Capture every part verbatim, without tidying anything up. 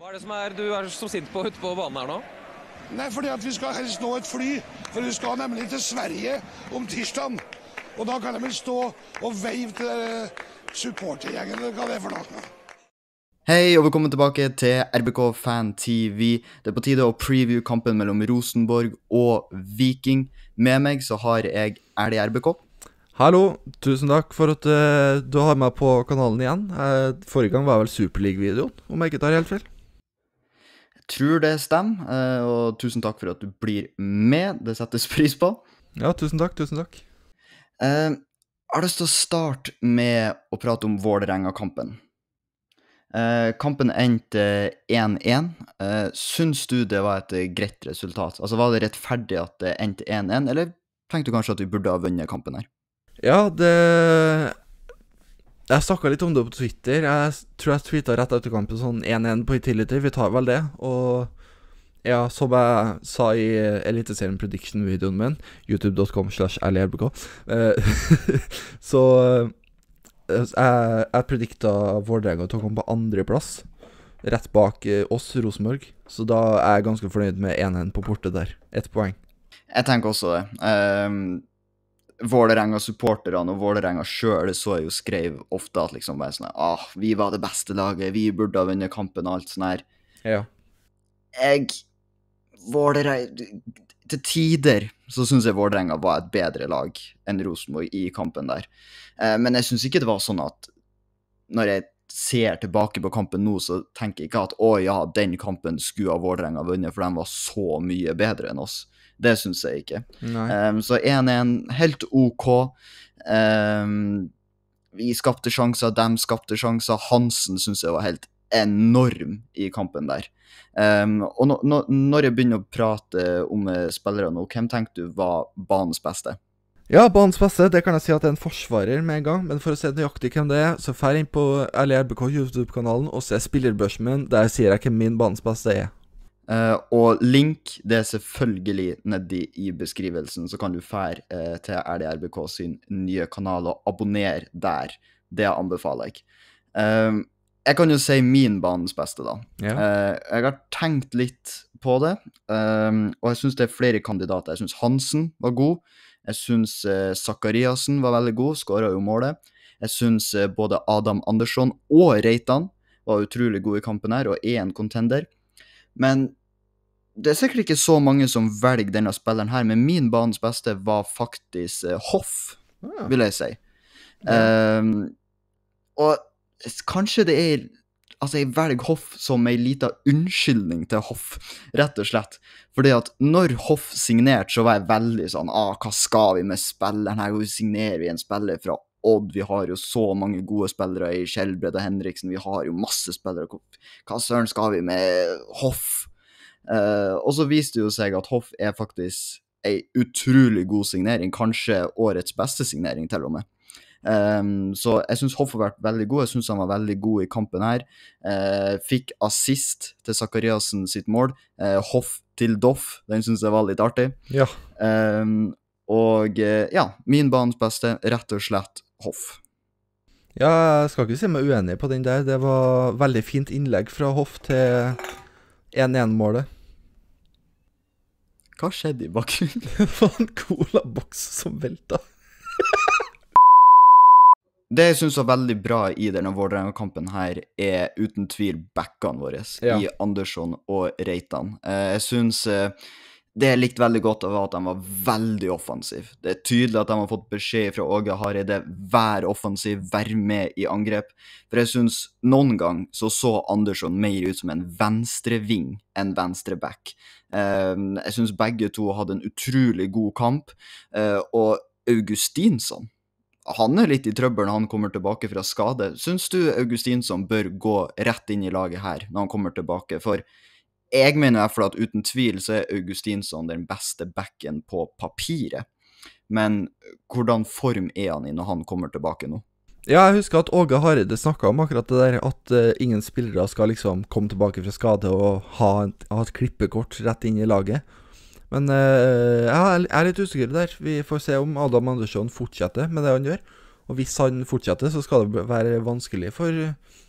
Hva er det som er, du er så sint på ute på banen her nå? Nei, fordi at vi skal helst nå et fly, for vi skal nemlig til Sverige om tirsdagen. Og da kan de vel stå og veive til supportergjengen, eller hva det er for noe. Hei og velkommen tilbake til R B K Fan T V. Det er på tide å preview kampen mellom Rosenborg og Viking. Med meg så har jeg Erlig R B K. Hallo, tusen takk for at uh, du har meg på kanalen igjen. Uh, forrige gang var vel Superleague-videoen, om jeg ikke tar helt feil. Jeg tror det stemmer, uh, og tusen takk for at du blir med. Det settes pris på. Ja, tusen takk, tusen takk. Uh, jeg har lyst til å starte med å prate om Vålerenga-kampen. Uh, kampen endte én én. Uh, syns du det var et greit resultat? Altså, var det rettferdig at det endte én én, eller tenkte du kanskje at vi burde ha vunnet kampen her? Ja, det... Jeg snakket litt om det på Twitter. Jeg tror jeg tweetet rett etter kampen sånn én én på Utility. Vi tar vel det. Og ja, som jeg sa i Eliteserien Prediction-videoen min, youtube dot com slash erlig r b k, så jeg, jeg predikta Vålerenga og tok ham på andre plass, rett bak oss, Rosenborg. Så da er jeg ganske fornøyd med én én på portet der. Ett poeng. Jeg tenker også det. Um... Vålerenga-supporterne og Vålerenga selv så jeg jo skrev ofte at liksom bare sånn ah, vi var det beste laget, vi burde ha vunnet kampen og alt sånn her. Ja. Jeg, Vålerenga, til tider så synes jeg Vålerenga var et bedre lag enn Rosenborg i kampen der. Eh, men jeg synes ikke det var sånn at når jeg ser tilbake på kampen nå, så tenker jeg ikke at å ja, den kampen skulle ha Vålerenga vunnet, for den var så mye bedre enn oss. Det synes jeg ikke. Um, så én én, helt ok. Um, vi skapte sjanser, dem skapte sjanser. Hansen synes jeg var helt enorm i kampen der. Um, og no, no, når jeg begynner å prate om spillere nå, hvem tenkte du var banens beste? Ja, banens beste, det kan jeg si at det er en forsvarer med en gang. Men for å se nøyaktig hvem det er, så fer inn på Erlig R B K YouTube-kanalen og se spillerbørsen min. Der sier jeg hvem min banens beste er. Uh, og link, det er selvfølgelig nedi i beskrivelsen, så kan du fære uh, til Erlig R B K sin nye kanal og abonnere der. Det anbefaler jeg. Uh, jeg kan jo si min banens beste da. Ja. Uh, jeg har tenkt litt på det, um, og jeg synes det er flere kandidater. Jeg synes Hansen var god. Jeg synes uh, Zakariasen var veldig god, skåret jo målet. Jeg synes uh, både Adam Andersson og Reitan var utrolig gode i kampen her, og er en contender. Men det er sikkert ikke så mange som velger denne spilleren her, men min banens beste var faktisk uh, Hoff, Ah. vil jeg si. Ja. Um, og kanskje det er, altså jeg velger Hoff som en liten unnskyldning til Hoff, rett og slett. Fordi at når Hoff signerte, så var jeg veldig sånn, ah, hva skal vi med spilleren her? Hvor signerer vi en spiller fra Odd? Vi har jo så mange gode spillere i Skjelbred og Henriksen, vi har jo masse spillere. Hva søren skal vi med Hoff? Uh, og så viste det jo seg at Hoff er faktisk en utrolig god signering, kanskje årets beste signering til og med. Um, så jeg synes Hoff har vært veldig god, jeg synes han var veldig god i kampen her. Uh, fikk assist til Zakariasen sitt mål, uh, Hoff til Doff, den synes jeg var litt artig. Ja. Um, og uh, ja, min banens beste, rett og slett Hoff. Ja, jeg skal ikke si meg uenig på den der. Det var veldig fint innlegg fra Hoff til én én-målet. Hva skjedde i bakgrunnen? Det var en cola-boks som velta. Det jeg synes var veldig bra i denne Vålerenga-kampen her er uten tvil backene våre, Ja. i Andersson og Reitan. Eh, jeg synes eh, det jeg likte veldig godt av at de var veldig offensiv. Det er tydelig at de har fått beskjed fra Åge Hareide, vær offensiv, vær med i angrep. For jeg synes noen gang så så Andersson mer ut som en venstreving enn venstreback. Eh, jeg synes begge to hadde en utrolig god kamp, eh, og Augustinsson, han er litt i trøbbel når han kommer tilbake fra skade. Synes du Augustinsson bør gå rett inn i laget her når han kommer tilbake? For jeg mener i hvert fall at uten tvil så er Augustinsson den beste backen på papiret. Men hvordan form er han i når han kommer tilbake nå? Ja, jeg husker at Åge Hareide snakket om akkurat det der, at uh, ingen spillere skal liksom komme tilbake fra skade og ha, ha et klippekort rett inn i laget. Men uh, ja, jeg er litt usikker der. Vi får se om Adam Andersson fortsetter med det han gjør. Og hvis han fortsetter, så skal det være vanskelig for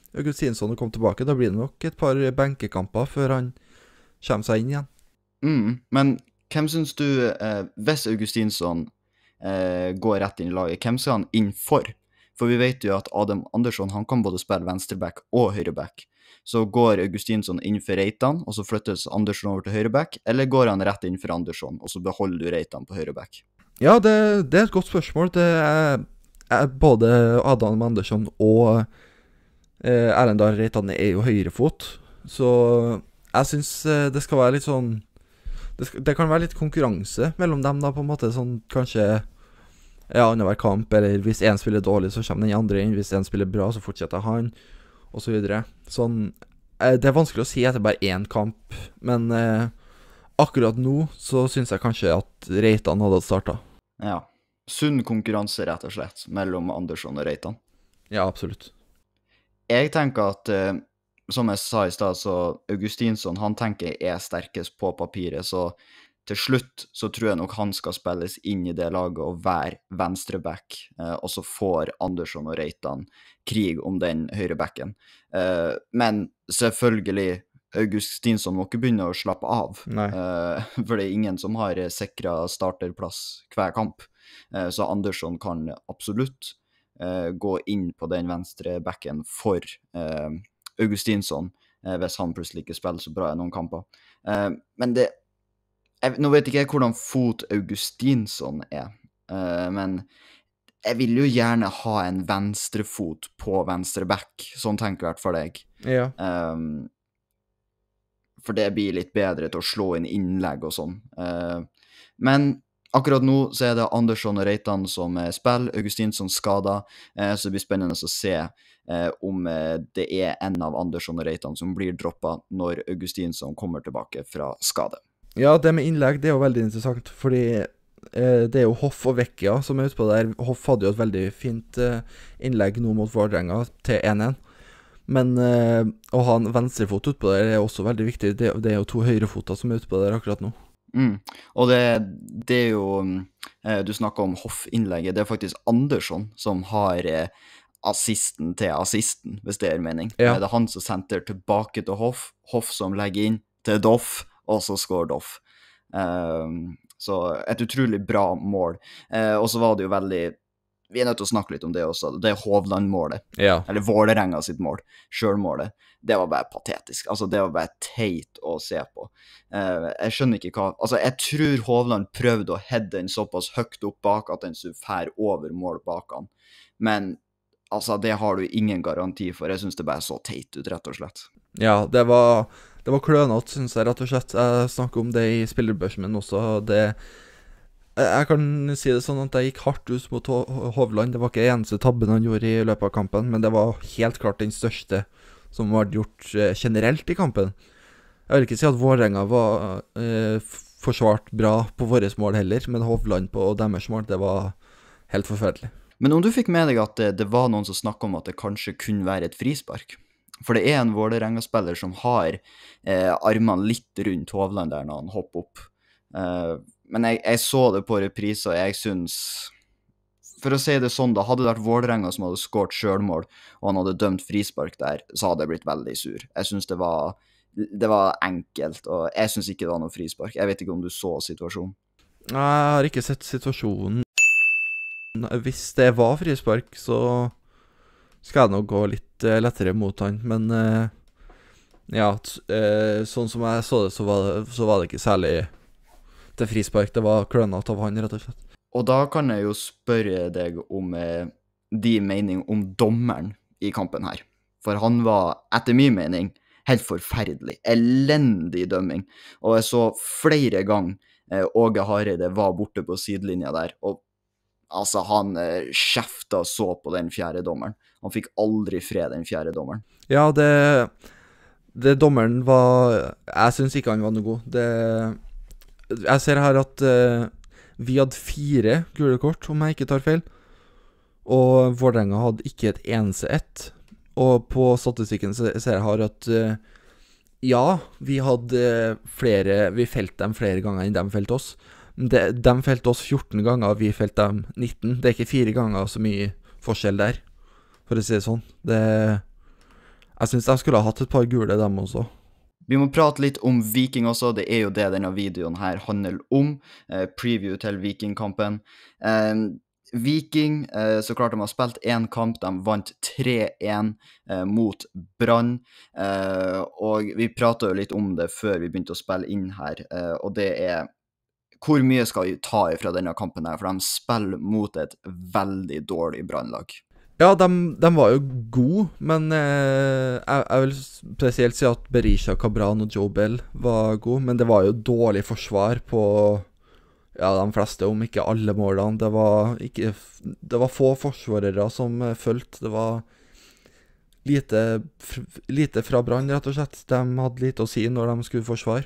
Augustinsson å komme tilbake. Da blir det nok et par benkekamper før han kommer seg inn igjen. Mm, men hvem synes du, eh, hvis Augustinsson eh, går rett inn i laget, hvem skal han inn for? For vi vet jo at Adam Andersson, han kan både spille venstreback og høyreback. Så går Augustinsson inn for Reitan, og så flyttes Andersson over til høyreback, eller går han rett inn for Andersson, og så beholder du Reitan på høyreback? Ja, det, det er et godt spørsmål. Det er, er både Adam Andersson og eh, Erlendal Reitan er jo høyrefot, så jeg synes eh, det skal være litt sånn det, skal, det kan være litt konkurranse mellom dem da, på en måte, sånn kanskje ja, annenhver kamp, eller hvis en spiller dårlig så kommer den andre inn, hvis en spiller bra så fortsetter han, og så videre. Sånn, eh, det er vanskelig å si etter bare én kamp, men eh, akkurat nå så synes jeg kanskje at Reitan hadde startet. Ja, sunn konkurranse rett og slett, mellom Andersson og Reitan. Ja, absolutt. Jeg tenker at, eh, som jeg sa i sted, så Augustinsson, han tenker jeg er sterkest på papiret, så til slutt så tror jeg nok han skal spilles inn i det laget og være venstreback, eh, og så får Andersson og Reitan krig om den høyrebacken. Eh, men selvfølgelig, Augustinsson må ikke begynne å slappe av, uh, for det er ingen som har sikret starterplass hver kamp, uh, så Andersson kan absolutt uh, gå inn på den venstre backen for uh, Augustinsson, uh, hvis han plutselig ikke spiller så bra i noen kamper. Uh, men det, jeg, nå vet ikke jeg hvordan fot Augustinsson er, uh, men jeg vil jo gjerne ha en venstrefot på venstre back, sånn tenker jeg hvert fall jeg. Ja. Um, for det blir litt bedre til å slå inn innlegg og sånn. Uh, men akkurat nå så er det Andersson og Reitan som uh, spiller, Augustinsson skader, uh, så det blir spennende å se uh, om uh, det er en av Andersson og Reitan som blir droppet når Augustinsson kommer tilbake fra skade. Ja, det med innlegg, det er jo veldig interessant, fordi uh, det er jo Hoff og Vecchia som er ute på der. Hoff hadde jo et veldig fint uh, innlegg nå mot Vålerenga til en en. Men eh, å ha en venstrefot utpå der er også veldig viktig. Det, det er jo to høyrefoter som er utpå der akkurat nå. Mm. Og det, det er jo, eh, du snakket om Hoff-innlegget, det er faktisk Andersson som har eh, assisten til assisten, hvis det er mening. Ja. Det er han som sender tilbake til Hoff, Hoff som legger inn til Doff, og så skår Doff. Um, så et utrolig bra mål. Uh, og så var det jo veldig, vi er nødt til å snakke litt om det også, det er Hovland-målet, Ja. eller Vålerenga sitt mål, selvmålet. Det var bare patetisk, altså det var bare teit å se på. Uh, jeg skjønner ikke hva, altså jeg tror Hovland prøvde å heade den såpass høyt opp bak at den så fær over mål bak han. Men altså det har du ingen garanti for, jeg synes det bare så teit ut rett og slett. Ja, det var, det var klønete, synes jeg, rett og slett. Jeg snakket om det i spillerbørsen min også. Det, jeg kan si det sånn at jeg gikk hardt ut mot Ho- Hovland. Det var ikke eneste tabben han gjorde i løpet av kampen, men det var helt klart den største som var gjort eh, generelt i kampen. Jeg vil ikke si at Vålerenga var eh, forsvart bra på våres mål heller, men Hovland på deres mål, det var helt forferdelig. Men om du fikk med deg at det, det var noen som snakket om at det kanskje kunne være et frispark, for det er en Vålerenga-spiller som har eh, armene litt rundt Hovland der når han hopper opp. Eh, men jeg, jeg så det på reprise, og jeg synes, for å si det sånn da, hadde det vært Vålerenga som hadde skåret selvmål, og han hadde dømt frispark der, så hadde jeg blitt veldig sur. Jeg synes det var, det var enkelt, og jeg synes ikke det var noe frispark. Jeg vet ikke om du så situasjonen. Jeg har ikke sett situasjonen. Hvis det var frispark, så skal jeg nok gå litt eh, lettere mot han, men eh, ja, t- eh, sånn som jeg så det, så var det, så var det ikke særlig til frispark. Det var klønete av han, rett og slett. Og da kan jeg jo spørre deg om eh, din mening om dommeren i kampen her. For han var, etter min mening, helt forferdelig. Elendig dømming. Og jeg så flere ganger eh, Åge Hareide var borte på sidelinja der, og altså han eh, kjefta så på den fjerde dommeren. Han fikk aldri fred, den fjerde dommeren. Ja, det, det dommeren var, jeg synes ikke han var noe god. Det, jeg ser her at eh, vi hadde fire gule kort, om jeg ikke tar feil. Og Vålerenga hadde ikke et eneste ett. Og på statistikken så ser jeg her at eh, ja, vi hadde flere, vi felte dem flere ganger enn de felte oss. De, de felte oss fjorten ganger, vi felte dem nitten. Det er ikke fire ganger så mye forskjell der, for å si det sånn. Det, Jeg synes de skulle ha hatt et par gule, dem også. Vi må prate litt om Viking også, det er jo det denne videoen her handler om, eh, preview til Viking-kampen. Eh, Viking, eh, så klart de har spilt en kamp, de vant tre en eh, mot Brann, eh, og vi pratet jo litt om det før vi begynte å spille inn her, eh, og det er hvor mye skal vi ta ifra denne kampen her, for de spiller mot et veldig dårlig Brannlag. Ja, de, de var jo gode, men eh, jeg, jeg vil spesielt si at Berisha, Cabran og Joe Bell var gode, men det var jo dårlig forsvar på ja, de fleste, om ikke alle målene. Det var, ikke, det var få forsvarere som uh, følte. Det var lite, lite fra Brann, rett og slett. De hadde lite å si når de skulle forsvare.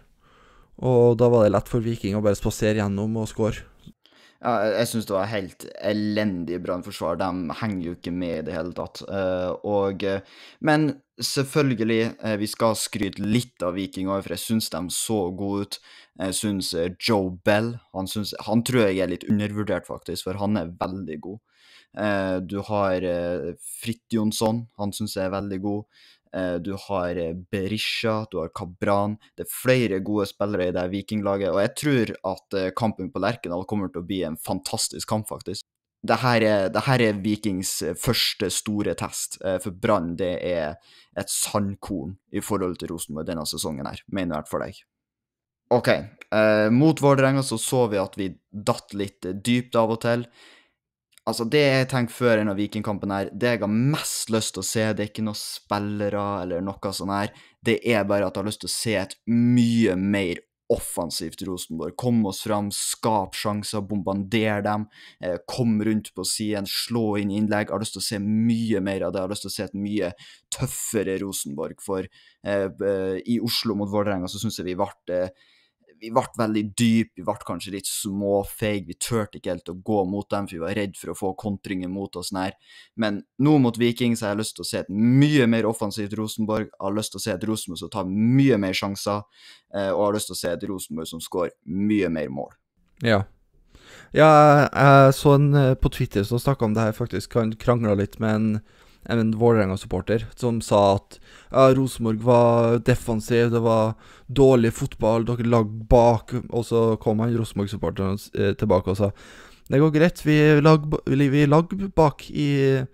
Og da var det lett for Viking å bare spasere gjennom og score. Ja, jeg synes det var helt elendig Brannforsvar, de henger jo ikke med i det hele tatt, uh, og, men selvfølgelig, uh, vi skal skryte litt av Viking også, for jeg synes de så gode ut. Jeg synes uh, Joe Bell, han, synes, han tror jeg er litt undervurdert faktisk, for han er veldig god. Uh, du har uh, Fridtjonsson, han synes jeg er veldig god. Uh, du har uh, Berisha, du har Cabran. Det er flere gode spillere i det Vikinglaget, og jeg tror at uh, kampen på Lerkendal kommer til å bli en fantastisk kamp faktisk. Dette er, dette er Vikings første store test, uh, for Brann det er et sandkorn i forhold til Rosenborg denne sesongen her, mener jeg i hvert fall deg. Ok, uh, mot Vålerenga så så vi at vi datt litt dypt av og til. Altså, det jeg tenkte før en av Vikingkampen her, det jeg har mest lyst til å se, det er ikke noen spillere eller noe sånt her, det er bare at jeg har lyst til å se et mye mer offensivt Rosenborg. Kom oss fram, skap sjanser, bombarder dem, eh, kom rundt på siden, slå inn innlegg. Jeg har lyst til å se mye mer av det, jeg har lyst til å se et mye tøffere Rosenborg, for eh, i Oslo mot Vålerenga så synes jeg vi ble... Eh, Vi ble veldig dyp, vi ble kanskje litt småfeig, vi tørte ikke helt å gå mot dem, for vi var redd for å få kontringer mot oss nær. Men nå mot Viking så har jeg lyst til å se et mye mer offensivt Rosenborg, jeg har lyst til å se et Rosenborg som tar mye mer sjanser, og jeg har lyst til å se et Rosenborg som skår mye mer mål. Ja. Ja, jeg så en på Twitter som snakket om det her faktisk, han kranglet litt med en en Vålerenga-supporter som sa at ja, Rosenborg var defensiv, det var dårlig fotball, dere lag bak, og så kom han Rosenborg-supporteren eh, tilbake og sa det går greit, vi lag, vi lag bak i,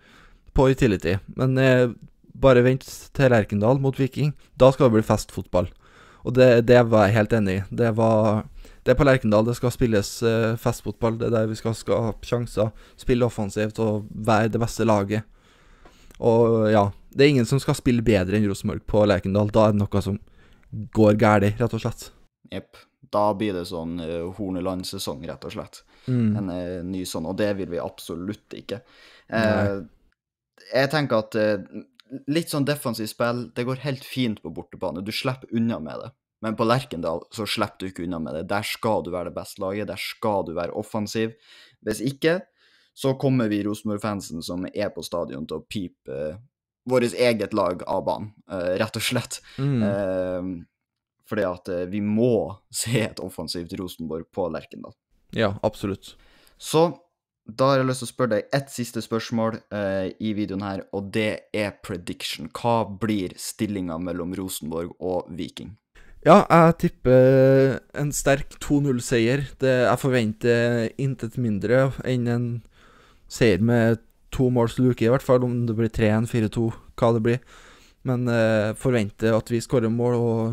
på utility, men eh, bare vent til Lerkendal mot Viking, da skal det bli festfotball. Og det, det var jeg helt enig i. Det var det er på Lerkendal det skal spilles eh, festfotball, det er der vi skal skape sjanser, spille offensivt og være det beste laget. Og ja, det er ingen som skal spille bedre enn Rosenborg på Lerkendal. Da er det noe som går gærlig, rett og slett. Jepp, da blir det sånn uh, Horneland-sesong, rett og slett. Mm. En uh, ny sånn, og det vil vi absolutt ikke. Uh, jeg tenker at uh, litt sånn defensivt spill, det går helt fint på bortebane. Du slipper unna med det. Men på Lerkendal så slipper du ikke unna med det. Der skal du være det beste laget, der skal du være offensiv. Hvis ikke, så kommer vi Rosenborg-fansen som er på stadion til å pipe uh, vårt eget lag av banen, uh, rett og slett. Mm. Uh, fordi at uh, vi må se et offensivt Rosenborg på Lerkendal. Ja, absolutt. Så da har jeg lyst til å spørre deg et siste spørsmål uh, i videoen her, og det er prediction. Hva blir stillingen mellom Rosenborg og Viking? Ja, jeg tipper en sterk to null-seier. Jeg forventer intet mindre enn en seier med to måls luke, i hvert fall om det blir tre en, fire to, hva det blir. Men eh, forventer at vi skårer mål,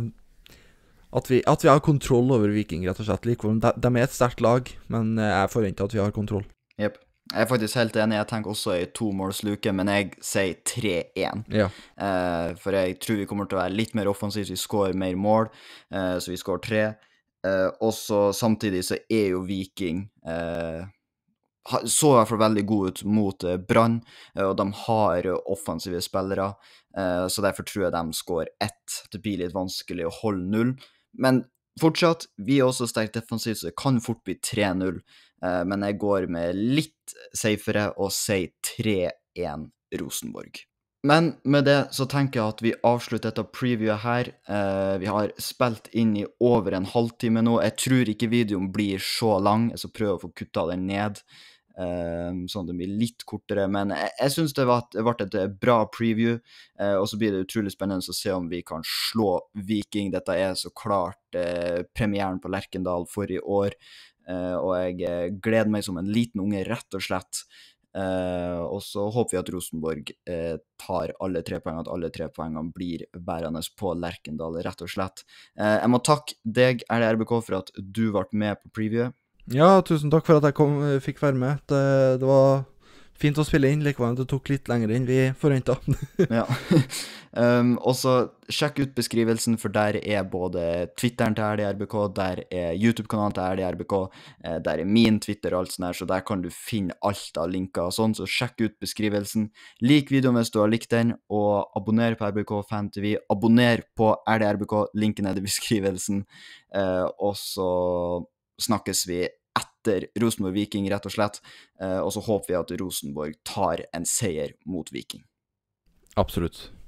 og at vi, at vi har kontroll over Viking, rett og slett. Likevel, de, de er et sterkt lag, men jeg forventer at vi har kontroll. Jepp. Jeg er faktisk helt enig, jeg tenker også i to måls luke, men jeg sier tre en. Ja. Eh, for jeg tror vi kommer til å være litt mer offensivt, vi skårer mer mål, eh, så vi skårer tre. Eh, og så samtidig så er jo Viking... Eh, så i hvert fall veldig god ut mot uh, Brann, uh, og de har uh, offensive spillere, uh, så derfor tror jeg de skår ett. Det blir litt vanskelig å holde null, men fortsatt, vi er også sterkt defensivt, så det kan fort bli tre null, uh, men jeg går med litt safere og sier tre en Rosenborg. Men med det så tenker jeg at vi avslutter dette previewet her. Uh, vi har spilt inn i over en halvtime nå. Jeg tror ikke videoen blir så lang, jeg skal prøve å få kuttet den ned. eh, sånn at det blir litt kortere. Men jeg, jeg synes det var, det ble et bra preview, eh, og så blir det utrolig spennende å se om vi kan slå Viking. Dette er så klart eh, premieren på Lerkendal for i år, eh, og jeg eh, gleder meg som en liten unge, rett og slett. Eh, og så håper vi at Rosenborg eh, tar alle tre poengene, at alle tre poengene blir værende på Lerkendal, rett og slett. Eh, jeg må takke deg, R D R B K, for at du ble med på previewet. Ja, tusen takk for at jeg kom, fikk være med. Det, det var fint å spille inn, likevel det tok litt lenger enn vi forventet. Ja. um, og så sjekk ut beskrivelsen, for der er både Twitteren til R D R B K, der er YouTube-kanalen til R D R B K, eh, der er min Twitter og alt sånt der, så der kan du finne alt av linker og sånn, så sjekk ut beskrivelsen. Lik videoen hvis du har likt den, og abonner på R B K Fan T V. Abonner på R D R B K, linken er i beskrivelsen. Eh, og så snakkes vi etter Rosenborg-Viking, rett og slett, eh, og så håper vi at Rosenborg tar en seier mot Viking. Absolutt.